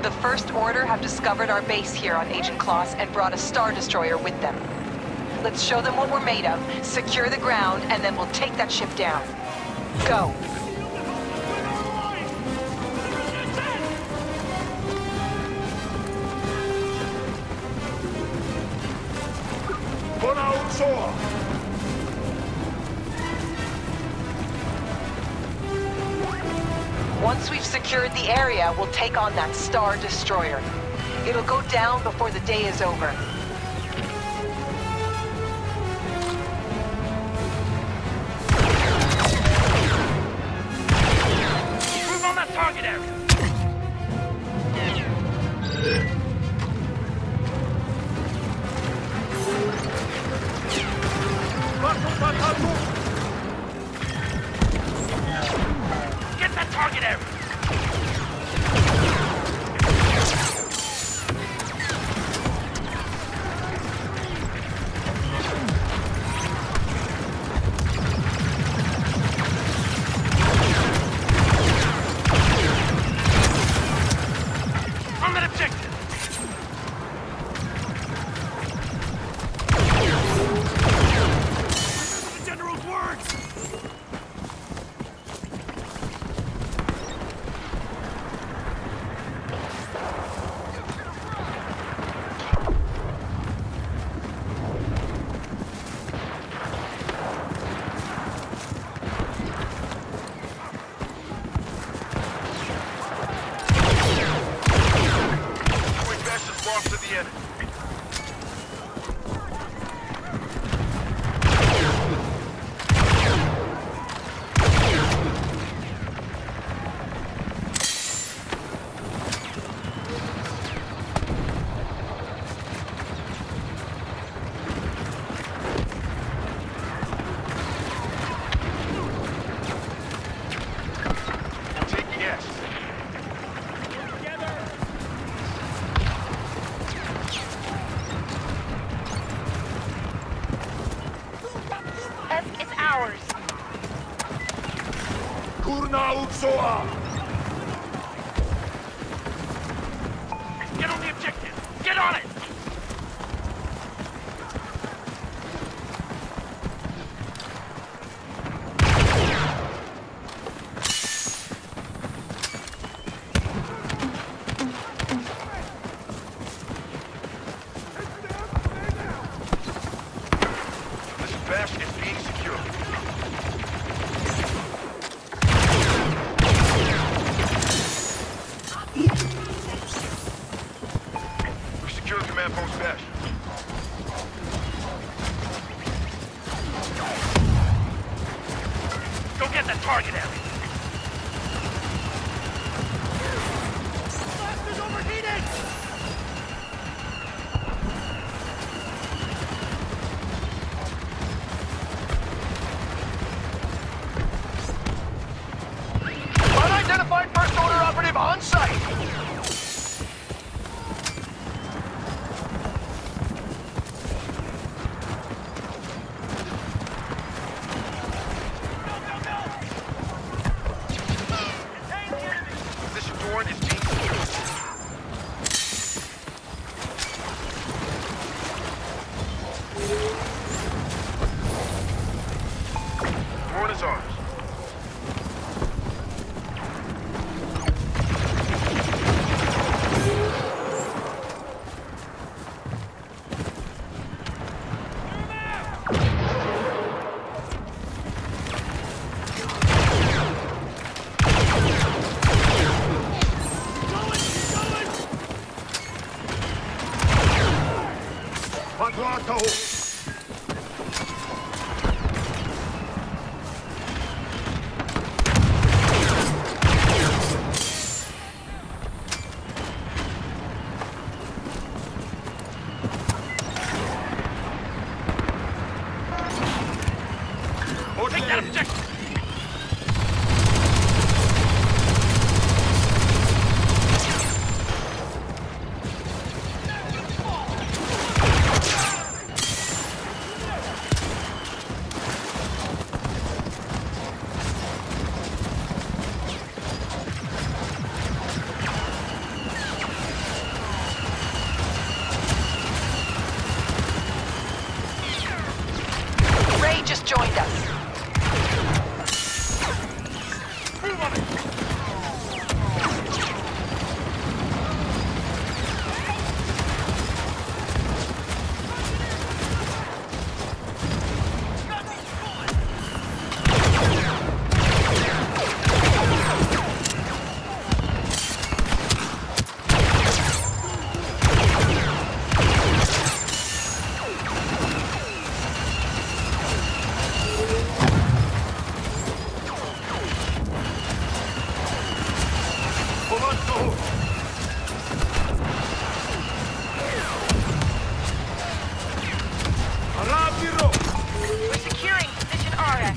The First Order have discovered our base here on Agent Kloss and brought a Star Destroyer with them. Let's show them what we're made of, secure the ground, and then we'll take that ship down. Go! Once we've secured the area, we'll take on that Star Destroyer. It'll go down before the day is over. Move on that target area! Get that target area! On that objective! The general's words! To the enemy. Take yes. It's ours. Kurna Utsoa! Get on the objective! Get on it! This bastion is being secured. We've secured command post bastion. Go get that target area. Blast is overheated! Unidentified First Order operative on site! Position Dorn is being secured. Dorn is ours. Take that objective! behind us. Move on it! We're securing position RX.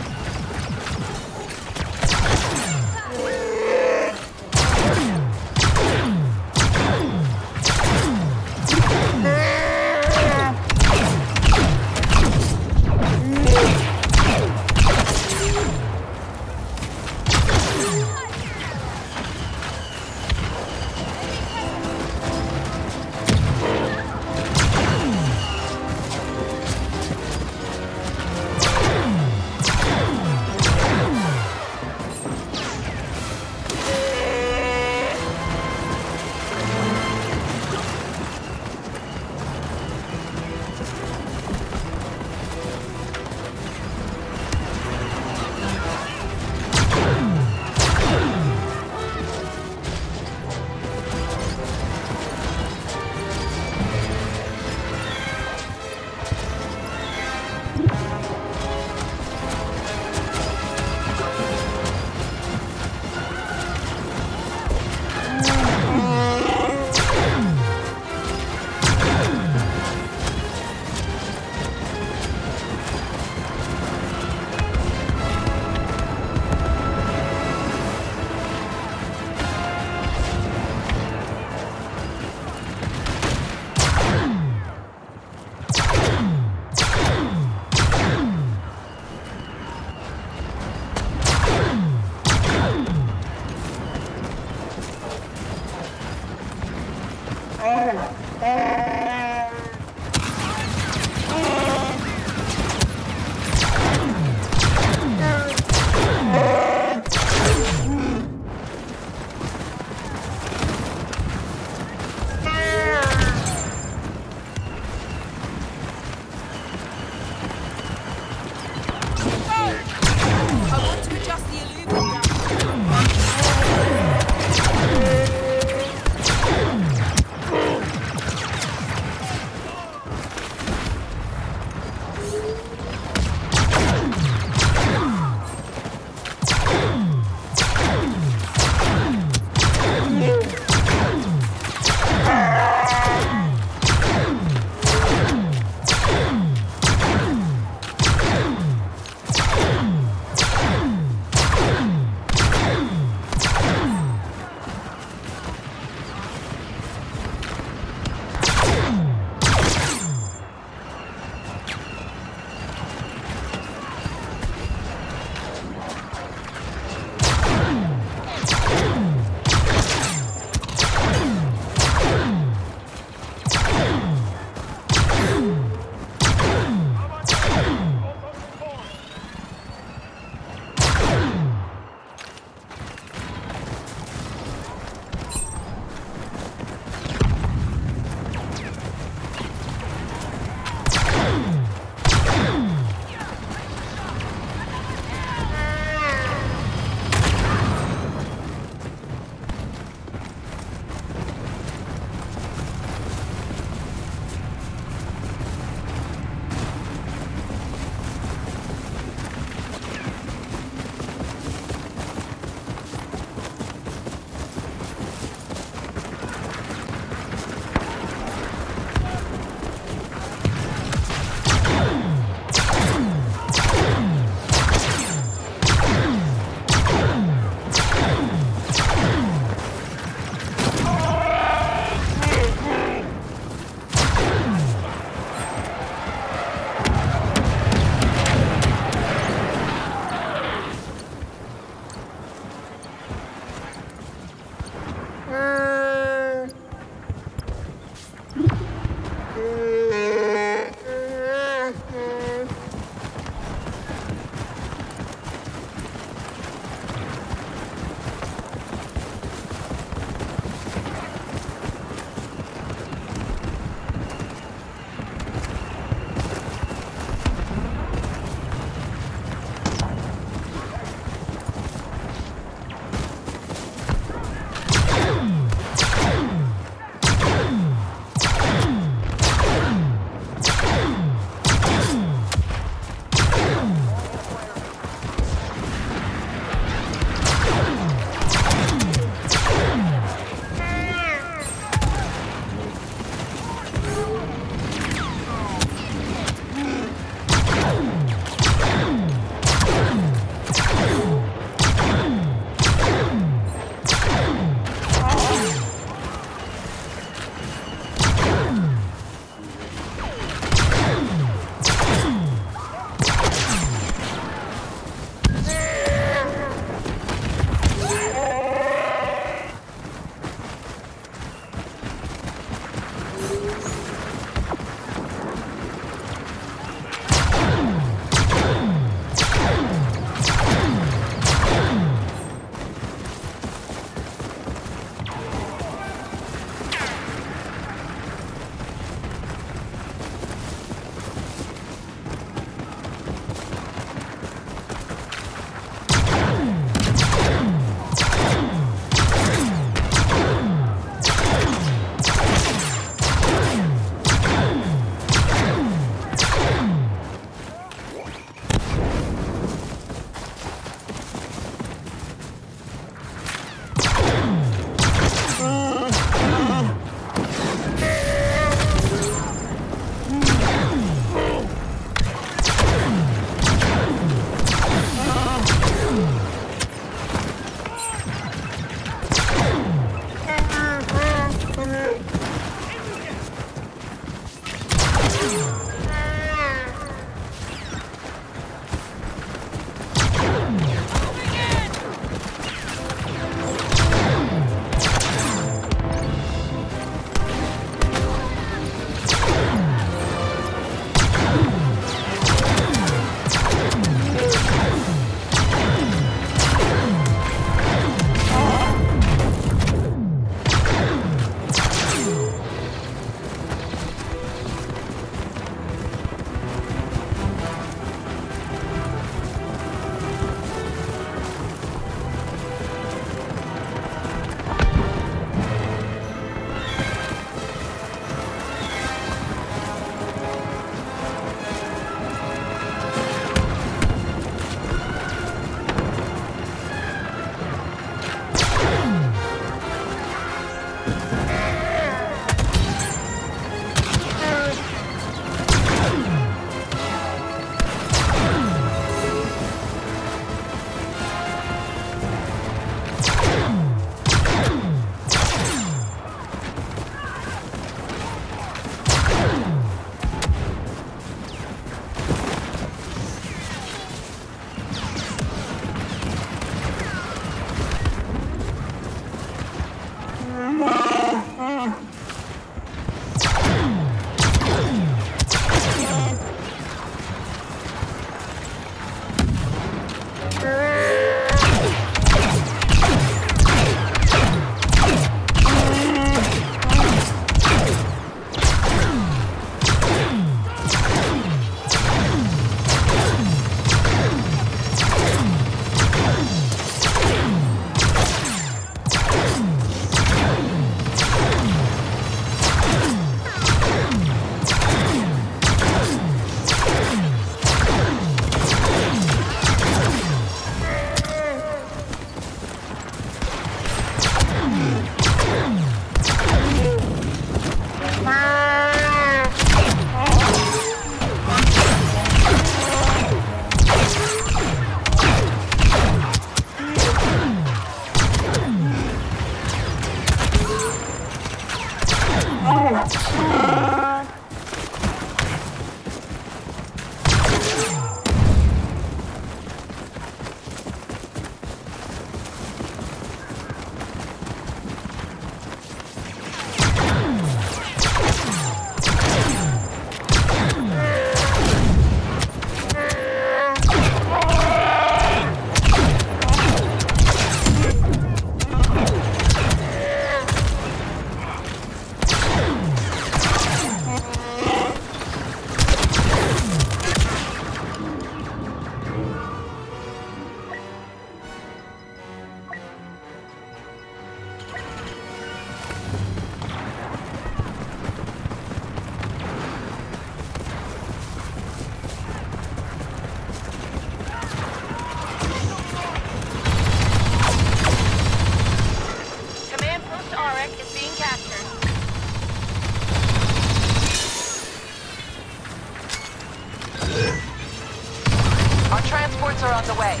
Our transports are on the way.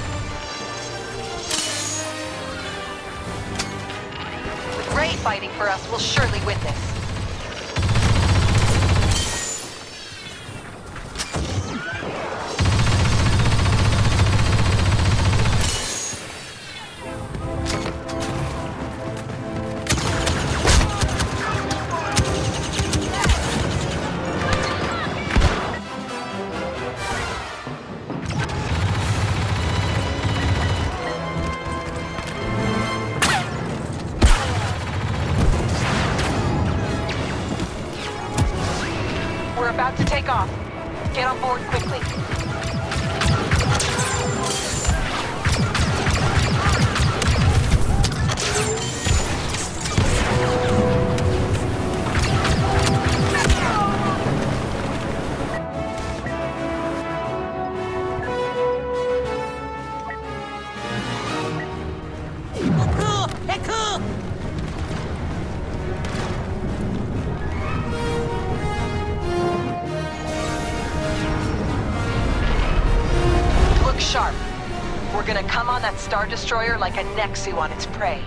With Ray fighting for us, we'll surely win this. We're about to take off. Get on board quickly. Sharp. We're gonna come on that Star Destroyer like a Nexu on its prey.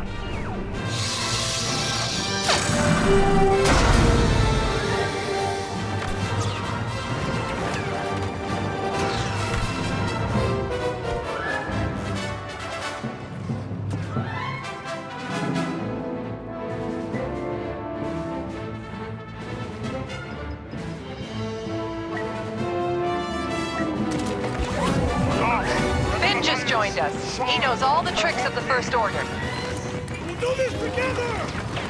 Joined us. He knows all the tricks of the First Order. We'll do this together!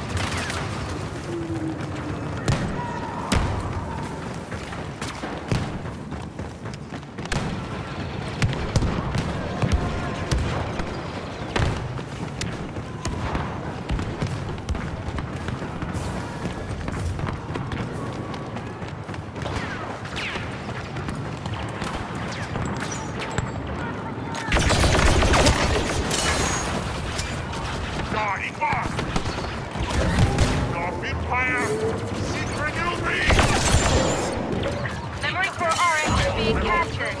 Memory core RX is being captured.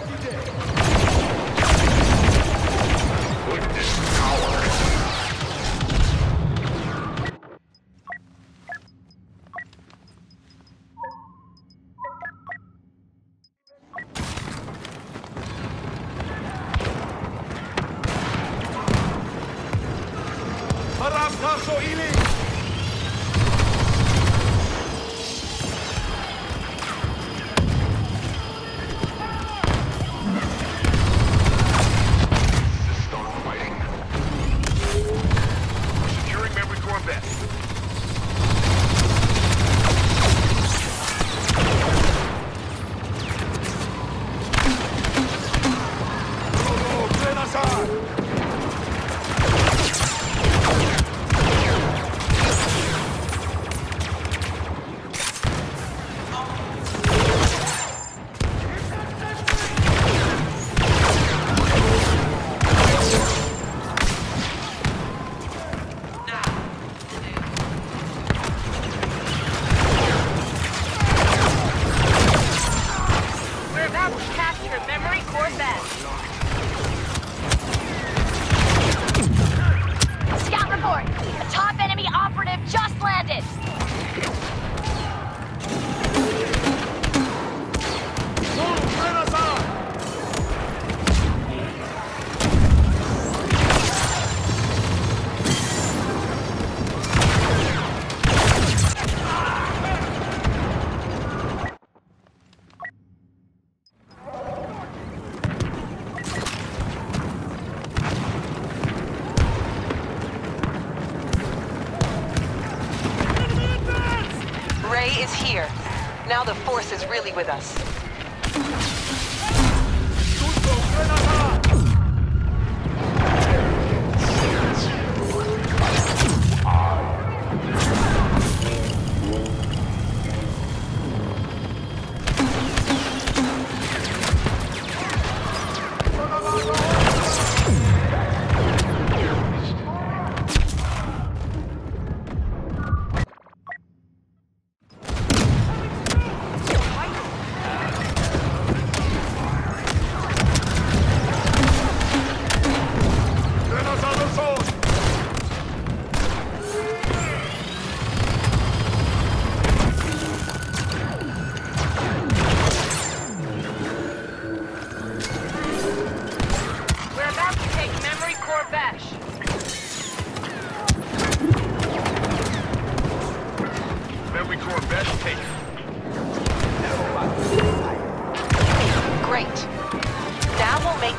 Scout report! A top enemy operative just landed! Ray is here. Now the Force is really with us.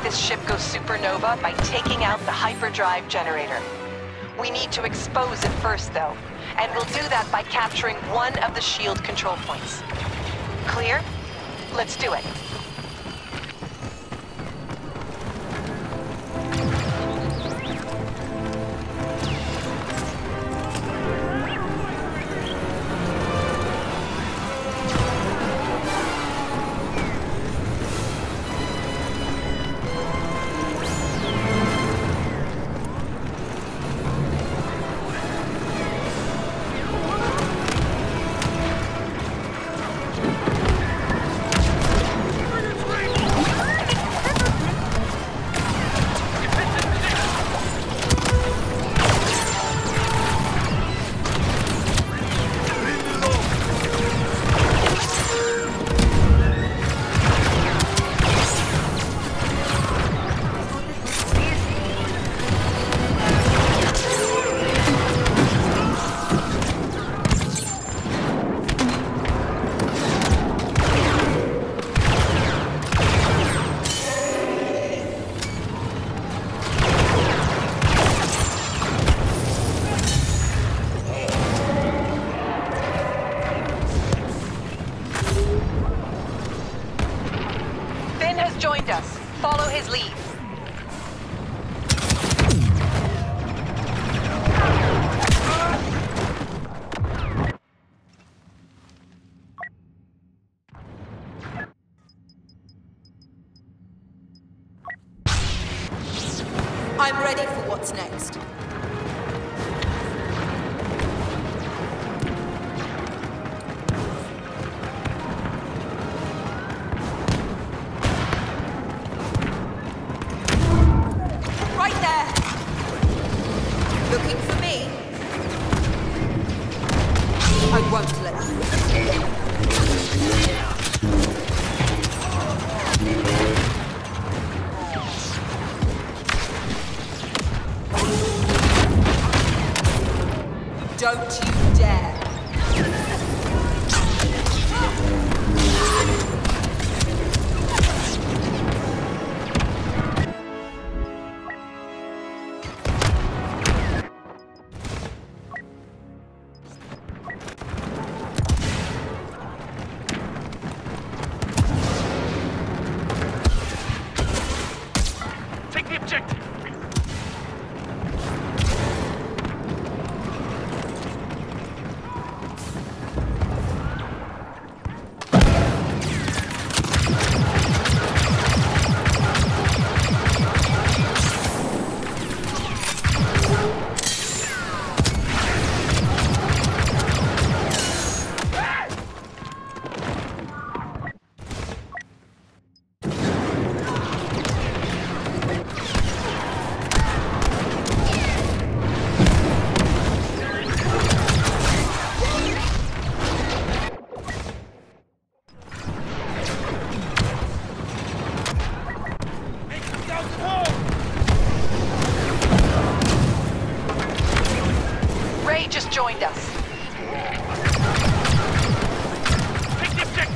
this ship go supernova by taking out the hyperdrive generator. We need to expose it first, though, and we'll do that by capturing one of the shield control points. Clear? Let's do it. Joined us. Follow his lead. I'm ready for what's next. Looking for me? I won't let you. Don't you dare. Just joined us. Take the objective!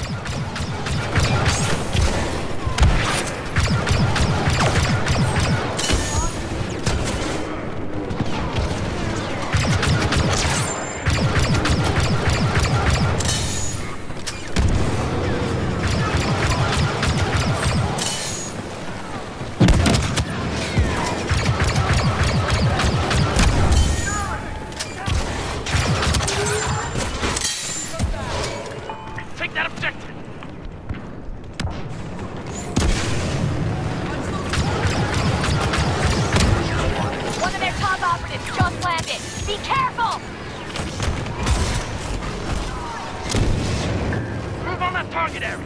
Be careful! Move on that target area!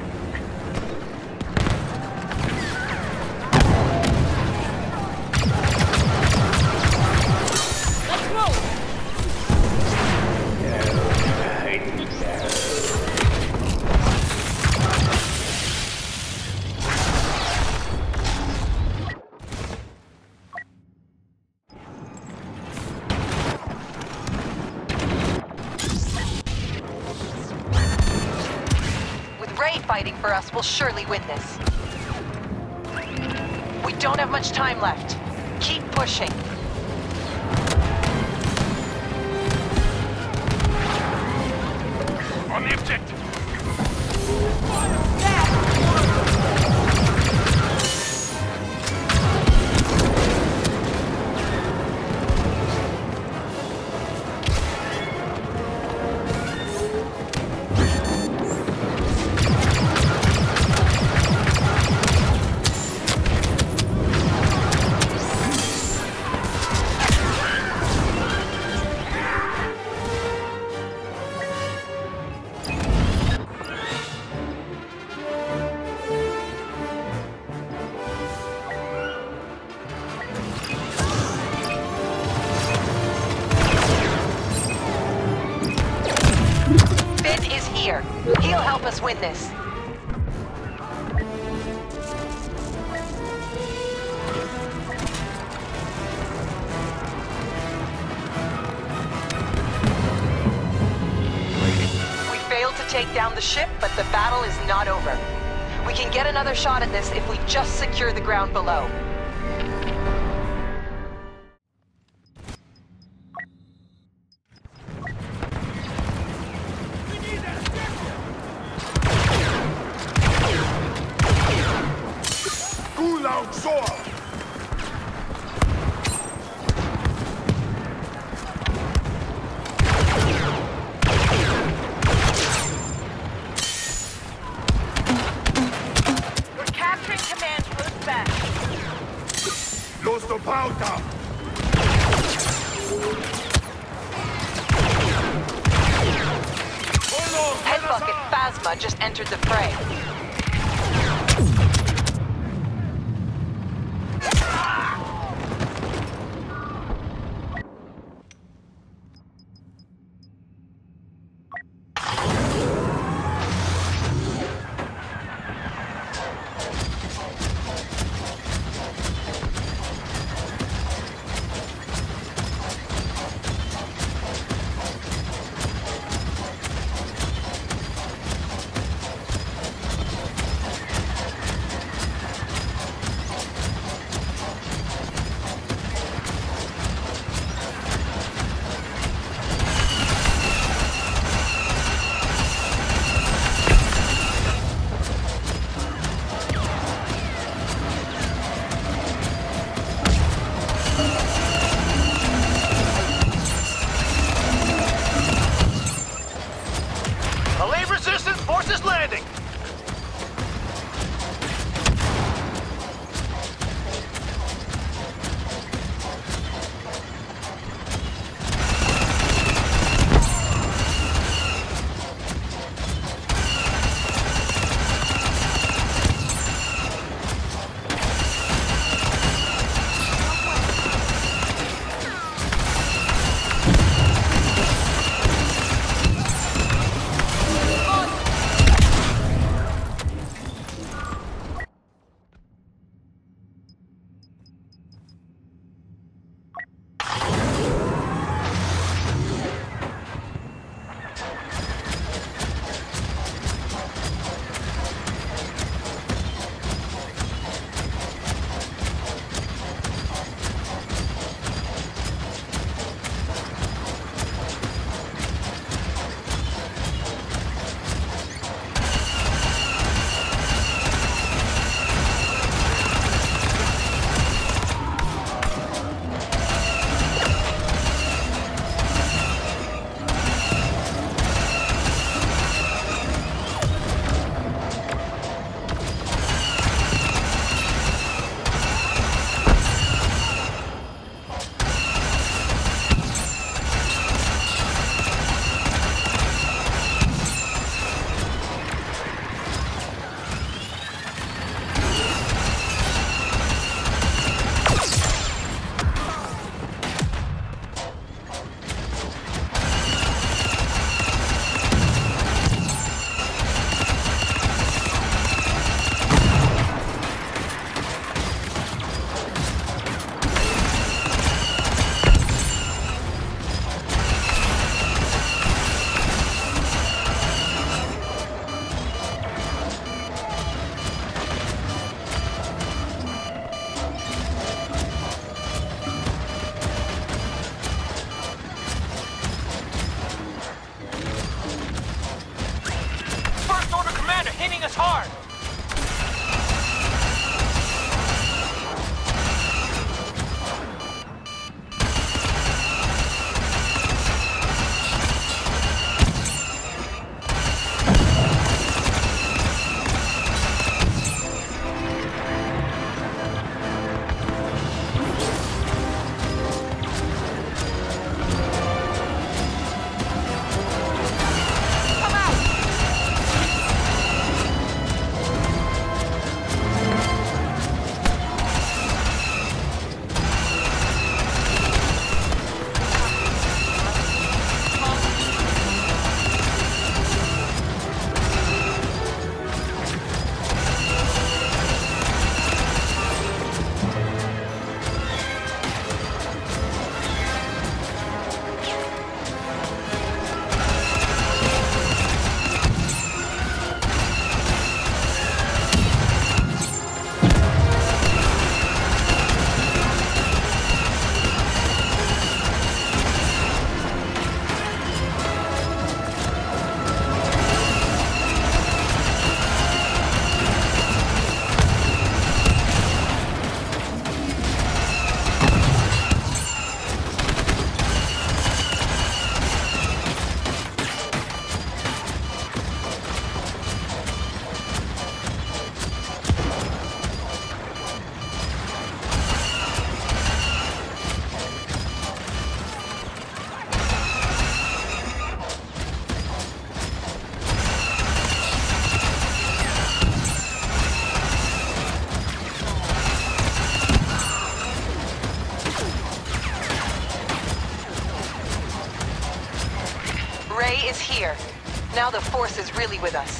Let's roll! Ray fighting for us will surely win this. don't have much time left. Keep pushing. On the objective. He'll help us win this. We failed to take down the ship, but the battle is not over. We can get another shot at this if we just secure the ground below. Headbucket Phasma just entered the fray. here. Now the Force is really with us.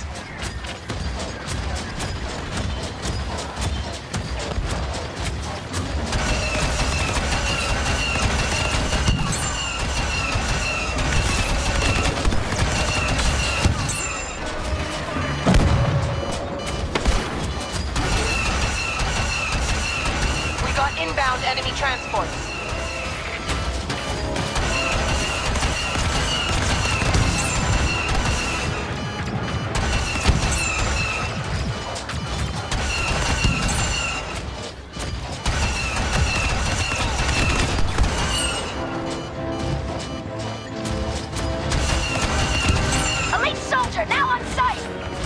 We got inbound enemy transports. Now on site!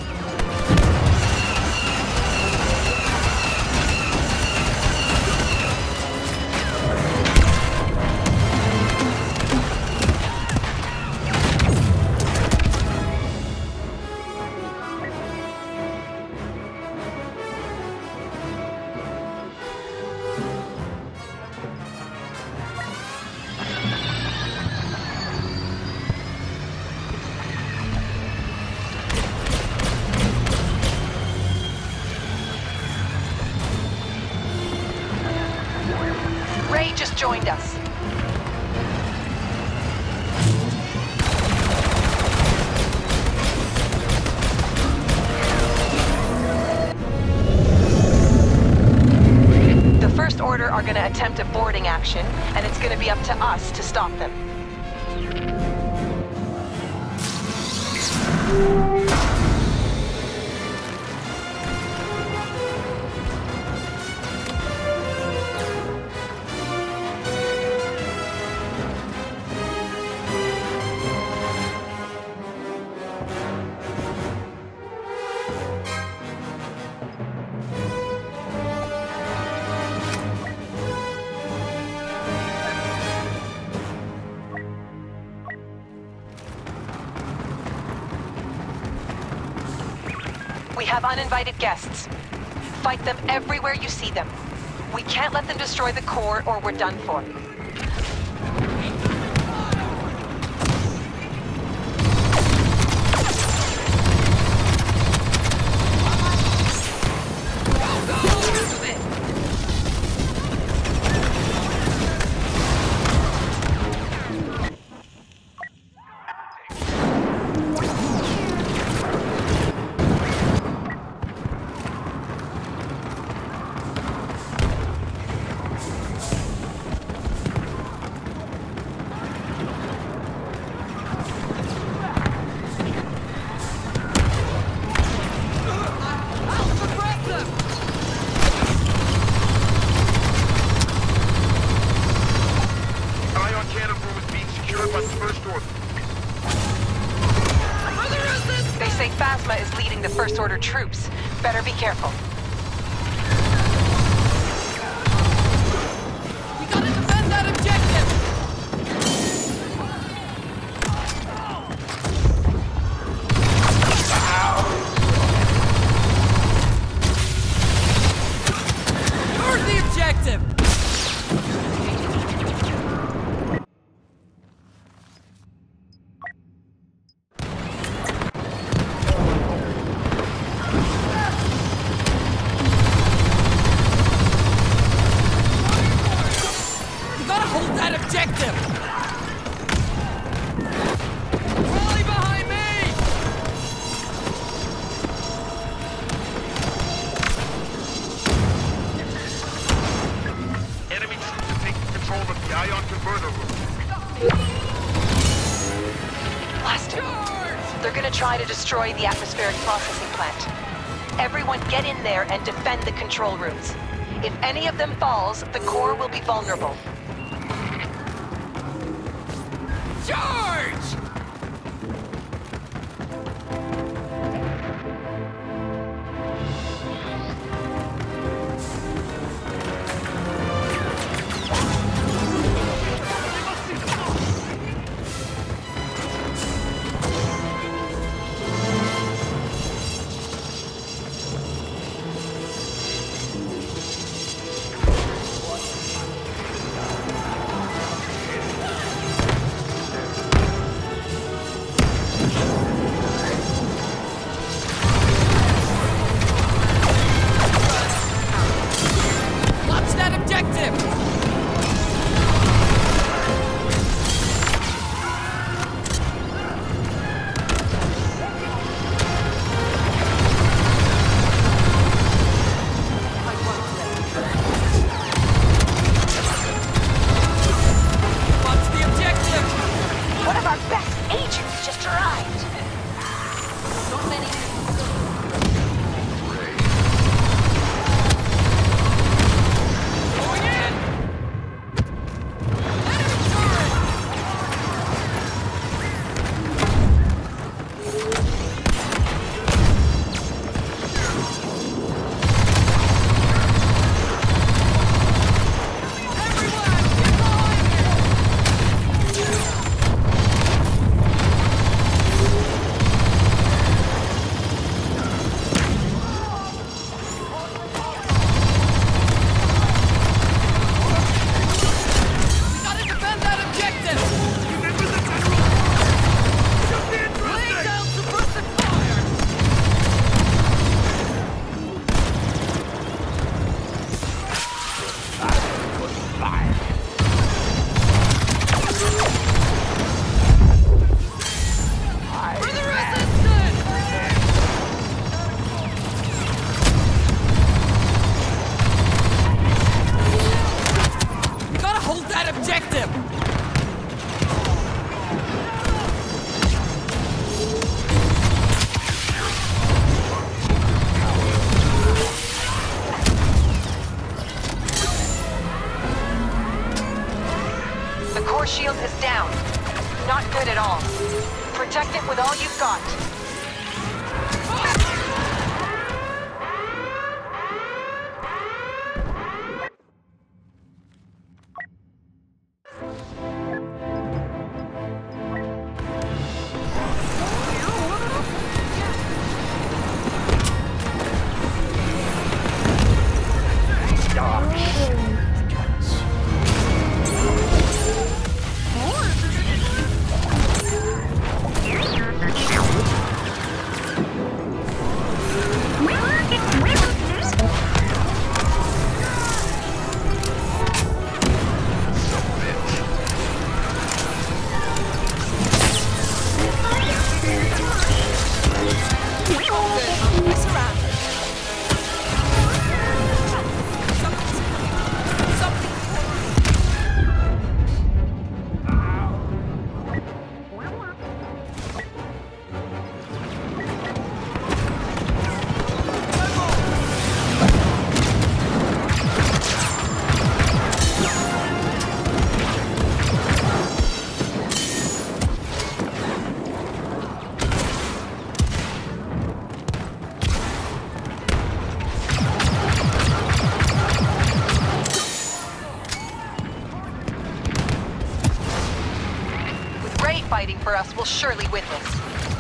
Ray just joined us. The First Order are going to attempt a boarding action, and it's going to be up to us to stop them. We have uninvited guests. Fight them everywhere you see them. We can't let them destroy the core or we're done for. Phasma is leading the First Order troops. Better be careful. We gotta defend that objective! Guard the objective! Objective! Rally behind me! Enemy troops have taken control of the ion converter room. Blast it. They're gonna try to destroy the atmospheric processing plant. Everyone get in there and defend the control rooms. If any of them falls, the core will be vulnerable. Charge! core shield is down. Not good at all. Protect it with all you've got. Fighting for us will surely win this.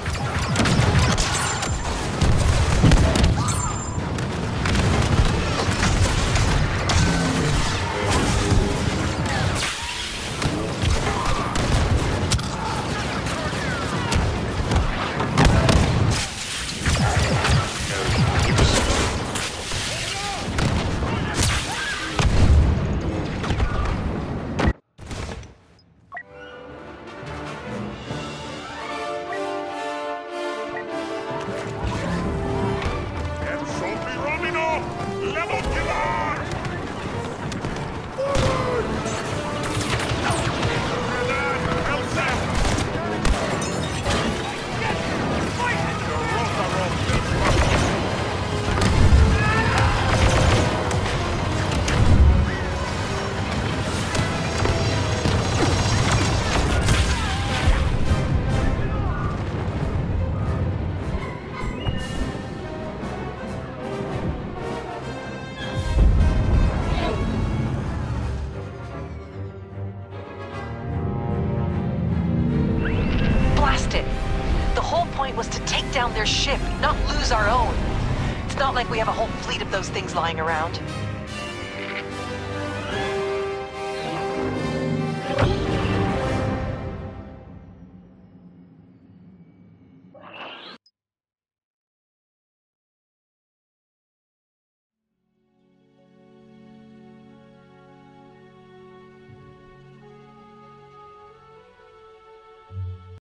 Was to take down their ship, not lose our own. It's not like we have a whole fleet of those things lying around.